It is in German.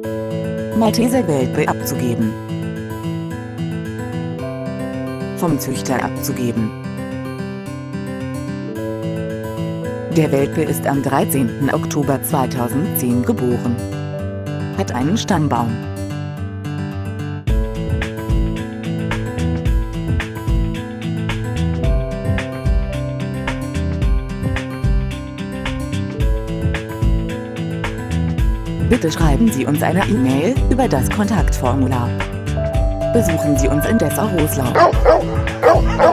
Malteser Welpe abzugeben. Vom Züchter abzugeben. Der Welpe ist am 13. Oktober 2010 geboren. Hat einen Stammbaum. Bitte schreiben Sie uns eine E-Mail über das Kontaktformular. Besuchen Sie uns in Dessau-Roßlau.